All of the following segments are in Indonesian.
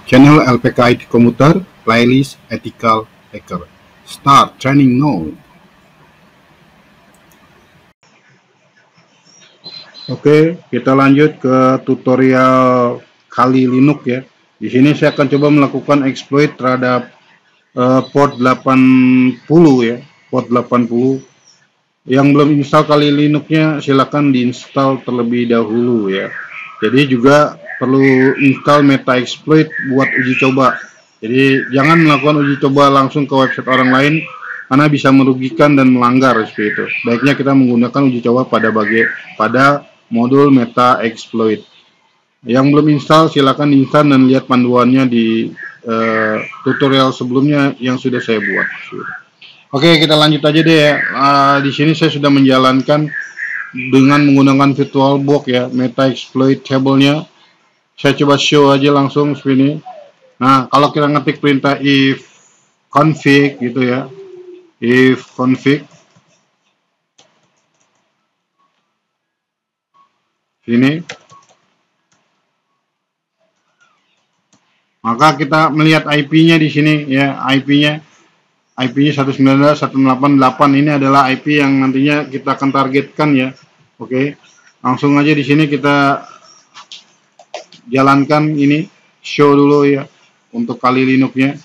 Channel LPK IT Komputer, playlist Ethical Hacker. Start training now. Oke, kita lanjut ke tutorial Kali Linux ya. Di sini saya akan coba melakukan exploit terhadap port 80 ya, port 80. Yang belum install Kali Linux-nya silakan diinstal terlebih dahulu ya. Jadi juga perlu install Metaexploit buat uji coba. Jadi jangan melakukan uji coba langsung ke website orang lain karena bisa merugikan dan melanggar seperti itu. Baiknya kita menggunakan uji coba pada modul Metaexploit. Yang belum install silakan install dan lihat panduannya di tutorial sebelumnya yang sudah saya buat. Oke, kita lanjut aja deh ya. Di sini saya sudah menjalankan dengan menggunakan VirtualBox ya, Metaexploit table-nya. Saya coba show aja langsung seperti ini. Nah, kalau kita ngetik perintah if config gitu ya, if config, ini, maka kita melihat IP-nya di sini ya, IP-nya 192.168 ini adalah IP yang nantinya kita akan targetkan ya. Oke, langsung aja di sini kita jalankan ini, show dulu ya untuk Kali Linux-nya.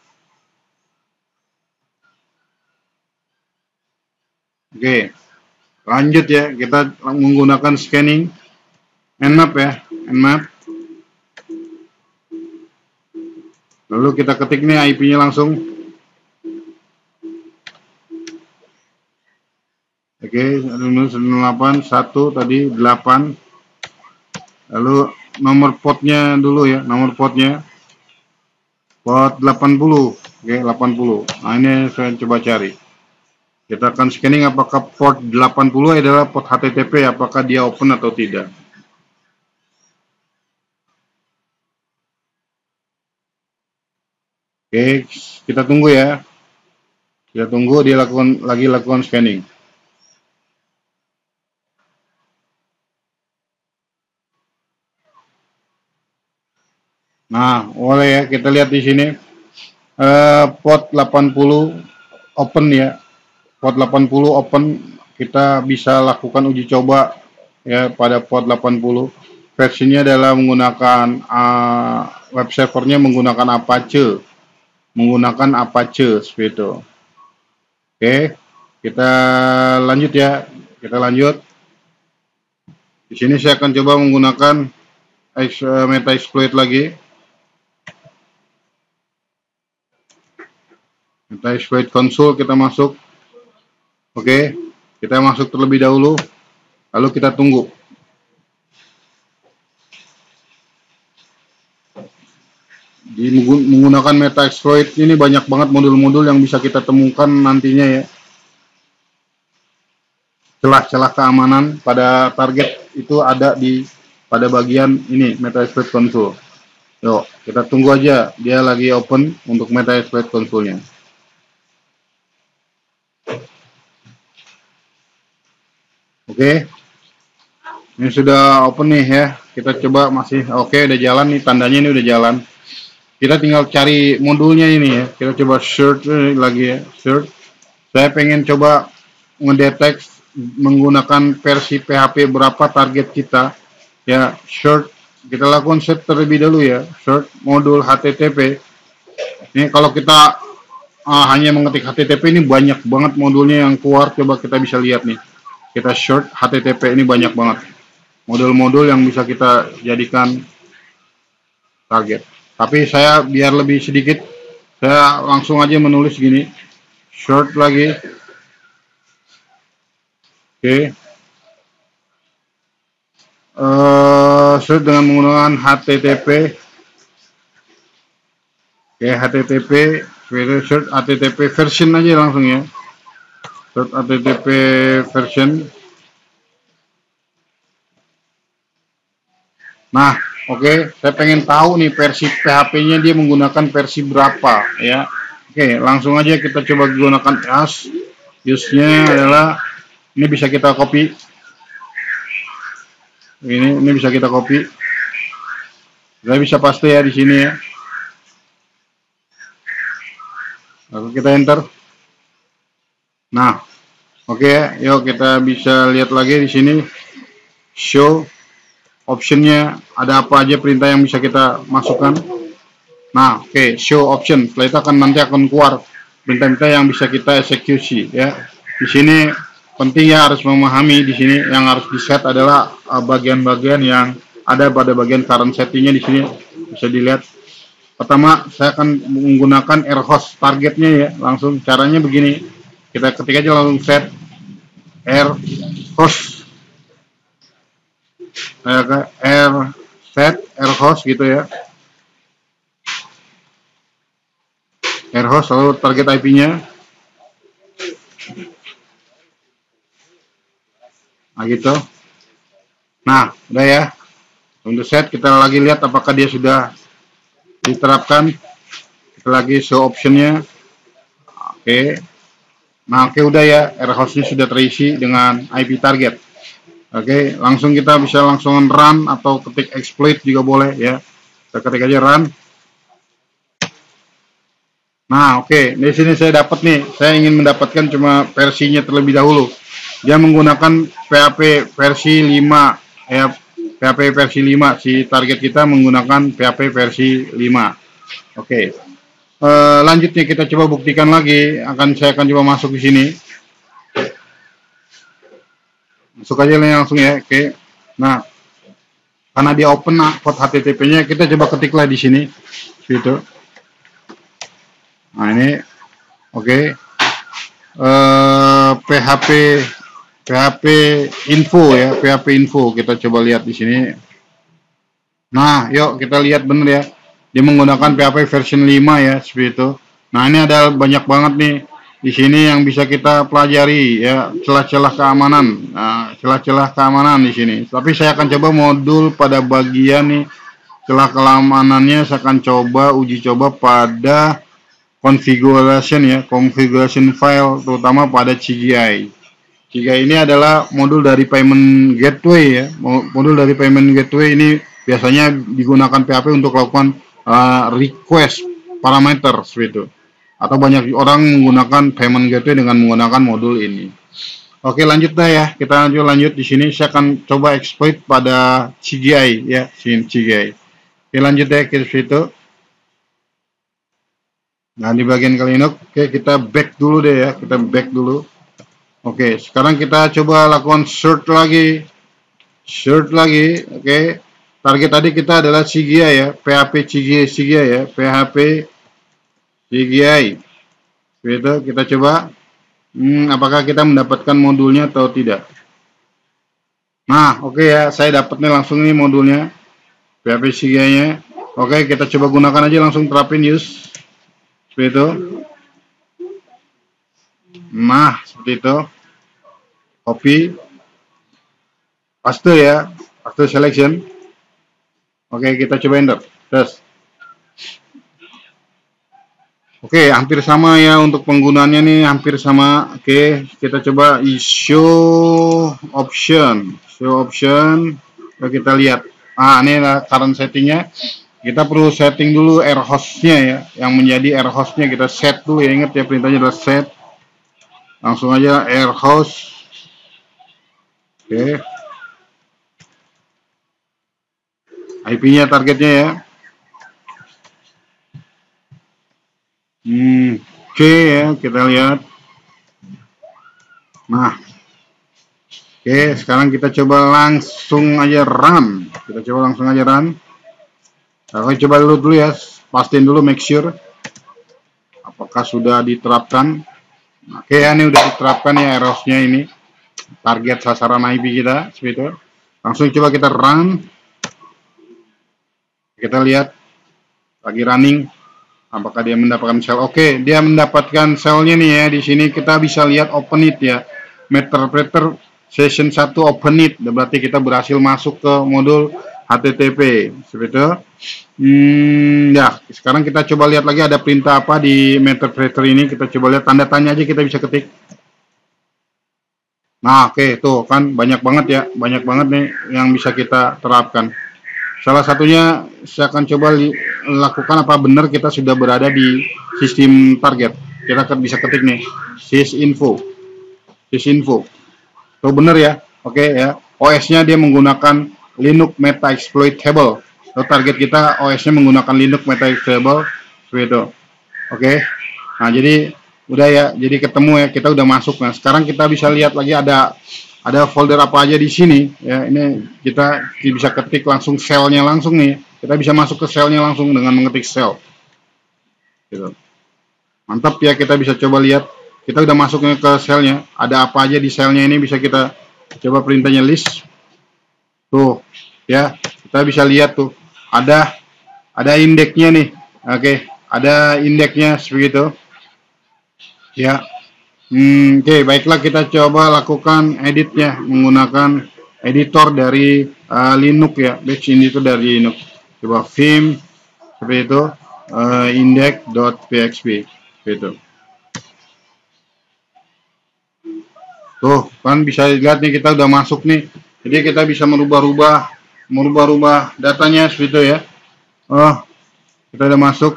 Oke, lanjut ya, kita menggunakan scanning nmap ya, nmap. Lalu kita ketik nih IP-nya langsung. Oke, 198 tadi 8. Lalu nomor portnya dulu ya, nomor portnya port 80. Oke, 80. Nah, ini saya coba cari. Kita akan scanning apakah port 80 adalah port HTTP, apakah dia open atau tidak. Oke, kita tunggu ya. Kita tunggu dia lakukan scanning. Nah, boleh ya, kita lihat di sini port 80 open ya. Port 80 open, kita bisa lakukan uji coba ya pada port 80. Versinya adalah menggunakan web servernya menggunakan Apache. Seperti itu. Oke, kita lanjut ya. Kita lanjut. Di sini saya akan coba menggunakan Metaexploit lagi. Metaexploit console kita masuk. Oke, kita masuk terlebih dahulu. Lalu kita tunggu. Di menggunakan Metaexploit ini banyak banget modul-modul yang bisa kita temukan nantinya ya. Celah-celah keamanan pada target itu ada pada bagian ini Metaexploit console. Yuk, kita tunggu aja dia lagi open untuk Metaexploit console-nya. Oke. Ini sudah open nih ya. Kita coba masih oke, udah jalan nih, tandanya ini udah jalan. Kita tinggal cari modulnya ini ya. Kita coba search lagi ya, search. Saya pengen coba ngedetek menggunakan versi PHP berapa target kita. Ya, search. Kita lakukan search terlebih dahulu ya. Search modul HTTP. Ini kalau kita hanya mengetik HTTP ini banyak banget modulnya yang keluar. Coba kita bisa lihat nih. Kita search HTTP ini banyak banget. Modul-modul yang bisa kita jadikan target. Tapi saya biar lebih sedikit, saya langsung aja menulis gini, short lagi. Oke. Search dengan menggunakan HTTP. Oke, HTTP, search HTTP version aja langsung ya. Search HTTP version. Nah, oke, saya pengen tahu nih versi PHP-nya dia menggunakan versi berapa ya. Oke, langsung aja kita coba gunakan use-nya adalah ini bisa kita copy. Ini bisa kita copy. Saya bisa paste ya di sini ya. Lalu kita enter. Nah, oke ya, yuk kita bisa lihat lagi di sini show optionnya, ada apa aja perintah yang bisa kita masukkan. Nah, oke, show option. Setelah itu nanti akan keluar perintah-perintah yang bisa kita eksekusi ya. Di sini penting ya, harus memahami di sini yang harus di set adalah bagian-bagian yang ada pada bagian current settingnya. Di sini bisa dilihat. Pertama, saya akan menggunakan air host targetnya ya. Langsung caranya begini, kita ketik aja langsung set air host, air host gitu ya. Air host lalu target IP-nya. Nah gitu. Nah, udah ya. Untuk set kita lagi lihat apakah dia sudah diterapkan. Kita lagi show optionnya. Oke. Nah, oke udah ya. Air host-nya sudah terisi dengan IP target. Oke, langsung kita bisa langsung run atau ketik exploit juga boleh ya. Kita ketik aja run. Nah, oke, di sini saya dapat nih. Saya ingin mendapatkan cuma versinya terlebih dahulu. Dia menggunakan PHP versi 5 ya, PHP versi 5. Si target kita menggunakan PHP versi 5. Oke. Lanjutnya kita coba buktikan lagi. Saya akan coba masuk di sini. Masuk aja langsung ya. Oke. Nah, karena dia open port HTTP-nya, kita coba ketiklah di sini. Gitu. Nah, ini oke. PHP info ya, PHP info. Kita coba lihat di sini. Nah, yuk kita lihat bener ya. Dia menggunakan PHP version 5 ya, seperti itu. Nah, ini ada banyak banget nih di sini yang bisa kita pelajari ya, celah-celah keamanan. Nah, celah-celah keamanan di sini. Tapi saya akan coba modul pada bagian nih celah keamanannya. Saya akan coba uji coba pada configuration ya, configuration file, terutama pada CGI. CGI ini adalah modul dari payment gateway ya. Modul dari payment gateway ini biasanya digunakan PHP untuk melakukan request parameter seperti itu. Atau banyak orang menggunakan payment gateway dengan menggunakan modul ini. Oke, lanjut dah ya. Kita lanjut di sini. Saya akan coba exploit pada CGI ya, CGI. Oke, lanjut deh ke situ. Nah, di bagian kali ini, oke, kita back dulu deh ya. Kita back dulu. Oke, sekarang kita coba lakukan search lagi. Search lagi, oke. Target tadi kita adalah CGI ya, PHP CGI ya, PHP CGI. Begitu, kita coba. Apakah kita mendapatkan modulnya atau tidak? Nah, oke ya, saya dapat nih langsung nih modulnya, PHP CGI-nya. Oke, kita coba gunakan aja, langsung terapin use. Seperti itu. Nah, seperti itu. Copy. Paste ya, paste selection. Oke, kita coba enter. Terus. Oke, hampir sama ya untuk penggunaannya nih, hampir sama. Oke, kita coba show option. Show option. Oke, kita lihat. Ini current settingnya. Kita perlu setting dulu air hostnya ya. Yang menjadi air hostnya kita set dulu ya. Ingat ya, perintahnya adalah set. Langsung aja air host. Oke. IP-nya targetnya ya. Oke ya, kita lihat. Nah, oke, sekarang kita coba langsung aja run. Kita coba langsung aja run. Oke, coba dulu ya, pastiin dulu, make sure apakah sudah diterapkan. Oke ya, ini udah diterapkan ya errornya ini. Target sasaran IP kita, seperti itu. Langsung coba kita run. Kita lihat lagi running, apakah dia mendapatkan sel. Oke, dia mendapatkan selnya nih ya. Di sini kita bisa lihat open it ya, Meterpreter session 1 open it. Berarti kita berhasil masuk ke modul HTTP seperti itu. Ya, sekarang kita coba lihat lagi ada perintah apa di Meterpreter ini. Kita coba lihat tanda tanya aja, kita bisa ketik. Nah, oke, tuh kan banyak banget ya, banyak banget nih yang bisa kita terapkan. Salah satunya saya akan coba lakukan apa benar kita sudah berada di sistem target. kita bisa ketik nih sysinfo. Tuh bener ya. Oke ya. OS-nya dia menggunakan Linux Meta Exploitable. Target kita OS-nya menggunakan Linux Meta Exploitable seperti itu. Oke. Nah, jadi udah ya. Jadi ketemu ya, kita udah masuk. Nah, sekarang kita bisa lihat lagi ada folder apa aja di sini ya. Ini kita bisa ketik langsung selnya langsung nih. Kita bisa masuk ke selnya langsung dengan mengetik sel. Gitu. Mantap ya, kita bisa coba lihat. Kita udah masuknya ke selnya. Ada apa aja di selnya ini bisa kita coba perintahnya list. Tuh ya, kita bisa lihat tuh. Ada indeksnya nih. Oke, ada indeksnya seperti itu. Ya. Oke, baiklah, kita coba lakukan editnya menggunakan editor dari Linux ya. Batch ini itu dari Linux. Coba vim seperti itu, index.php gitu. Tuh kan bisa lihat nih, kita udah masuk nih. Jadi kita bisa merubah-rubah datanya seperti itu ya. Kita udah masuk.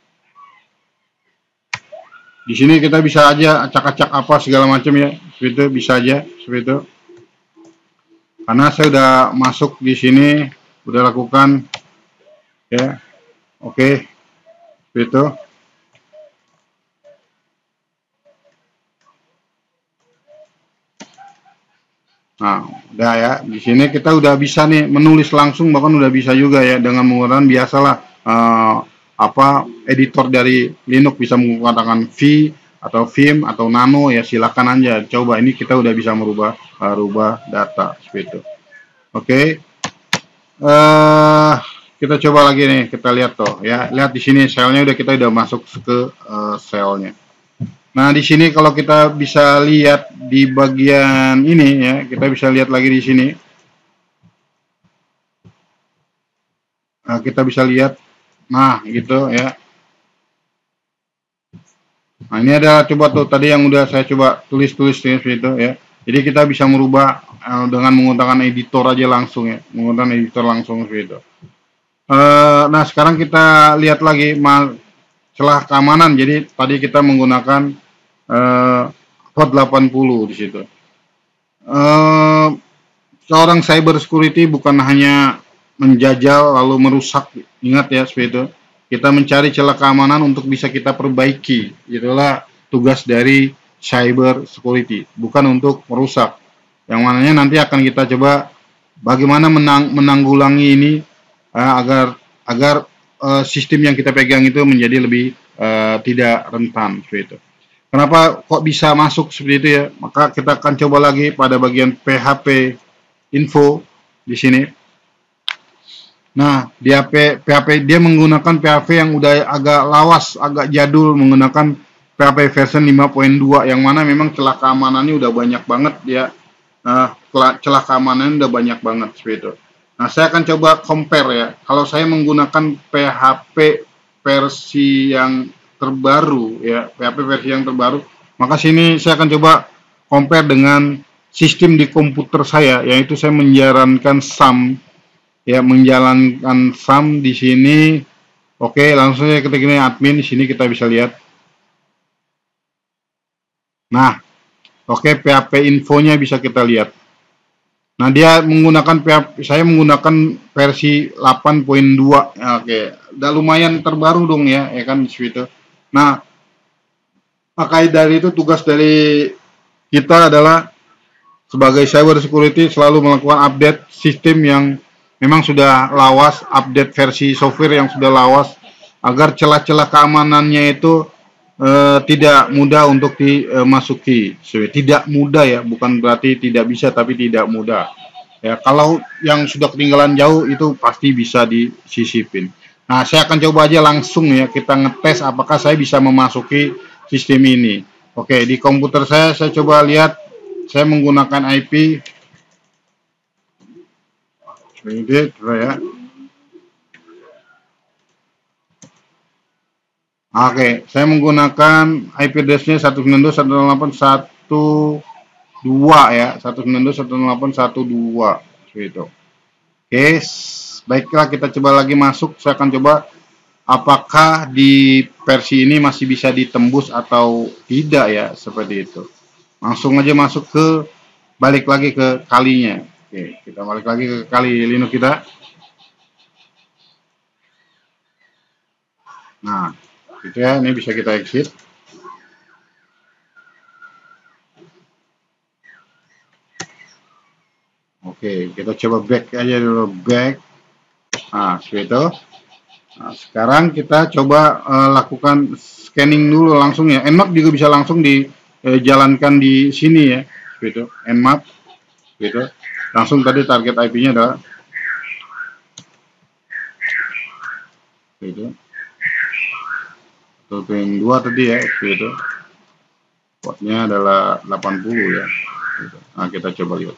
Di sini kita bisa aja acak-acak apa segala macam ya. Seperti itu bisa aja seperti itu. Karena saya udah masuk di sini, udah lakukan ya. Oke. Seperti itu. Nah, udah ya. Di sini kita udah bisa nih menulis langsung, bahkan udah bisa juga ya dengan menggunakan biasalah editor dari Linux, bisa menggunakan V atau Vim atau Nano ya, silakan aja coba. Ini kita udah bisa merubah data seperti itu. Oke. Kita coba lagi nih, kita lihat tuh ya. Lihat di sini selnya kita udah masuk ke selnya. Nah, di sini kalau kita bisa lihat di bagian ini ya, kita bisa lihat lagi di sini. Nah, kita bisa lihat, nah gitu ya. Nah, ini ada coba tuh tadi yang udah saya coba tulis seperti itu ya. Jadi kita bisa merubah dengan menggunakan editor aja langsung ya, menggunakan editor langsung seperti itu. Nah, sekarang kita lihat lagi celah keamanan. Jadi tadi kita menggunakan port 80 di situ. Seorang cyber security bukan hanya menjajal lalu merusak, ingat ya seperti itu. Kita mencari celah keamanan untuk bisa kita perbaiki. Itulah tugas dari cyber security, bukan untuk merusak. Yang mananya nanti akan kita coba bagaimana menanggulangi ini agar sistem yang kita pegang itu menjadi lebih tidak rentan seperti itu. Kenapa kok bisa masuk seperti itu ya? Maka kita akan coba lagi pada bagian PHP info di sini. Nah, di PHP dia menggunakan PHP yang udah agak lawas, agak jadul, menggunakan PHP version 5.2 yang mana memang celah keamanannya udah banyak banget ya. Celah keamanannya udah banyak banget seperti itu. Nah, saya akan coba compare ya. Kalau saya menggunakan PHP versi yang terbaru ya, PHP versi yang terbaru, maka sini saya akan coba compare dengan sistem di komputer saya, yaitu saya menjalankan SAM ya, menjalankan SAM di sini. Oke, langsung saya ketik ini admin, di sini kita bisa lihat. Nah, oke, PHP infonya bisa kita lihat. Nah, dia menggunakan saya menggunakan versi 8.2. Oke, udah lumayan terbaru dong ya kan seperti itu. Nah, maka dari itu tugas dari kita adalah sebagai cyber security selalu melakukan update sistem yang memang sudah lawas, update versi software yang sudah lawas, agar celah-celah keamanannya itu tidak mudah untuk dimasuki. Tidak mudah ya, bukan berarti tidak bisa, tapi tidak mudah. Ya, kalau yang sudah ketinggalan jauh itu pasti bisa disisipin. Nah, saya akan coba aja langsung ya, kita ngetes apakah saya bisa memasuki sistem ini. Oke, di komputer saya coba lihat, saya menggunakan IP. Ini ya. Oke, saya menggunakan IP address-nya 192.168.1.2 ya, 192.168.1.2 gitu. Oke, baiklah, kita coba lagi masuk. Saya akan coba apakah di versi ini masih bisa ditembus atau tidak ya, seperti itu. Langsung aja masuk ke, balik lagi ke kalinya. Oke, kita balik lagi ke kali Linux kita. Nah, gitu ya, ini bisa kita exit. Oke, kita coba back aja dulu, back. Nah, seperti itu. Nah, sekarang kita coba lakukan scanning dulu langsung ya. Nmap juga bisa langsung dijalankan di sini ya, seperti itu. Nmap, gitu. Langsung tadi target IP-nya adalah itu. Tuh yang 2 tadi ya, itu. Portnya adalah 80 ya. Gitu. Nah, kita coba lihat.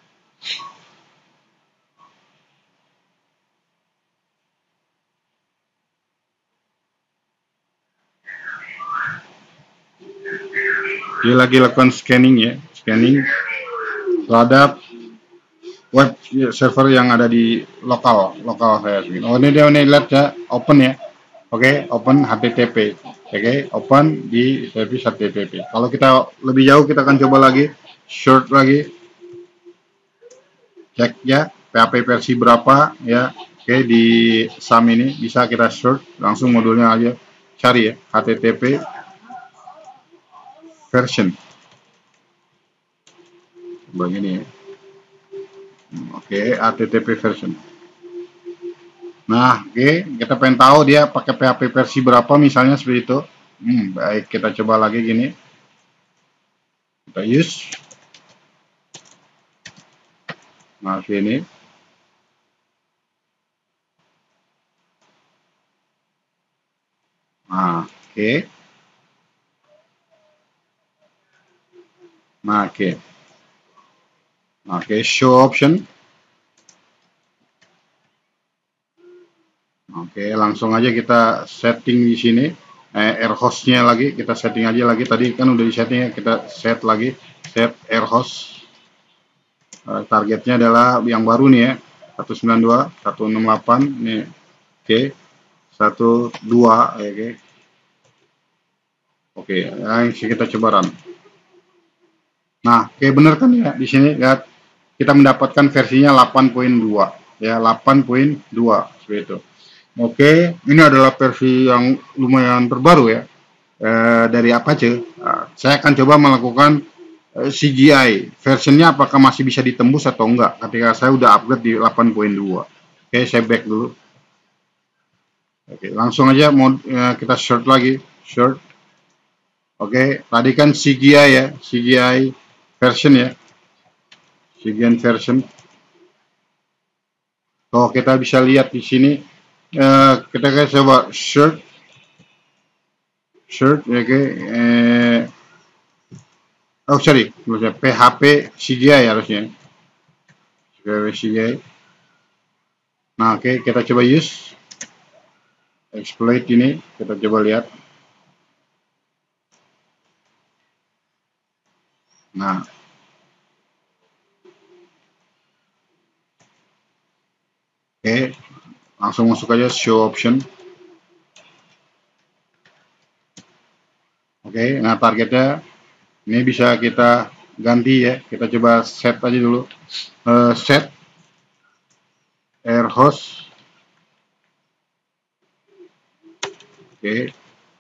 Dia lagi lakukan scanning ya, scanning terhadap web server yang ada di lokal saya. Oh, ini dia lihat ya, open ya. Oke, open HTTP. Oke, open di service HTTP. Kalau kita lebih jauh, kita akan coba lagi short lagi, cek ya PHP versi berapa ya. Oke, di SAM ini bisa kita short langsung modulnya aja, cari ya HTTP version begini ya. Oke, HTTP version. Nah, oke, kita pengen tahu dia pakai PHP versi berapa misalnya seperti itu. Baik, kita coba lagi gini. Kita use. Nah, sini. Nah, oke. Nah, oke. Oke, show option. Oke, langsung aja kita setting di sini. Air hostnya lagi, kita setting aja lagi. Tadi kan udah di setting ya, kita set lagi. Set air host. Targetnya adalah yang baru nih ya. 192, 168. Nih. Oke. 12, oke. Oke, yang kita coba run. Nah, kayak bener kan ya di sini lihat kita mendapatkan versinya 8.2 ya, 8.2 seperti itu. Oke, ini adalah versi yang lumayan terbaru ya dari Apache. Saya akan coba melakukan CGI versionnya apakah masih bisa ditembus atau enggak ketika saya udah upgrade di 8.2. Oke, saya back dulu. Oke, langsung aja kita short lagi, short. Oke, tadi kan CGI ya, CGI version ya, CGI version. Oh, kita bisa lihat di sini. Kita coba short, oke. Oh sorry, PHP CGI harusnya. PHP CGI. Nah, oke, kita coba use exploit ini, kita coba lihat. Nah, oke, langsung masuk aja show option. Oke, nah targetnya ini bisa kita ganti ya. Kita coba set aja dulu. Set air host. Oke.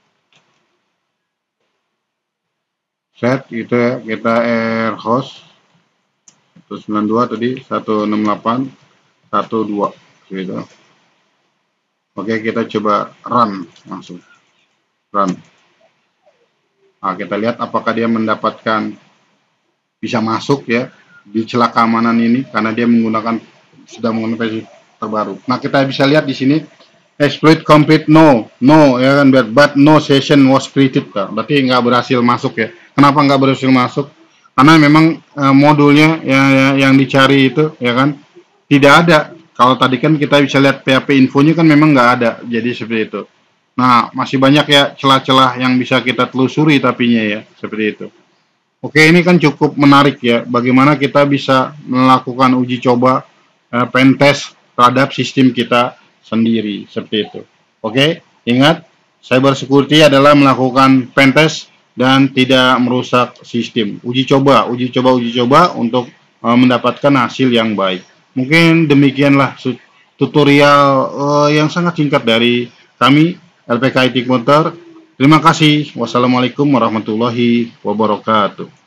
Set itu ya, kita air host 192 tadi 168 12 gitu. Oke, kita coba run langsung. Run. Nah, kita lihat apakah dia mendapatkan bisa masuk ya di celah keamanan ini karena dia sudah menggunakan versi terbaru. Nah, kita bisa lihat di sini exploit complete no ya kan, but no session was created. Berarti nggak berhasil masuk ya. Kenapa nggak berhasil masuk? Karena memang modulnya yang dicari itu ya kan tidak ada. Kalau tadi kan kita bisa lihat PHP infonya kan memang nggak ada, jadi seperti itu. Nah, masih banyak ya celah-celah yang bisa kita telusuri tapinya ya, seperti itu. Oke, ini kan cukup menarik ya, bagaimana kita bisa melakukan uji coba pen test terhadap sistem kita sendiri, seperti itu. Oke, ingat Cyber security adalah melakukan pentest dan tidak merusak sistem. Uji coba untuk mendapatkan hasil yang baik. Mungkin demikianlah tutorial yang sangat singkat dari kami, LPK IT Motor. Terima kasih. Wassalamualaikum warahmatullahi wabarakatuh.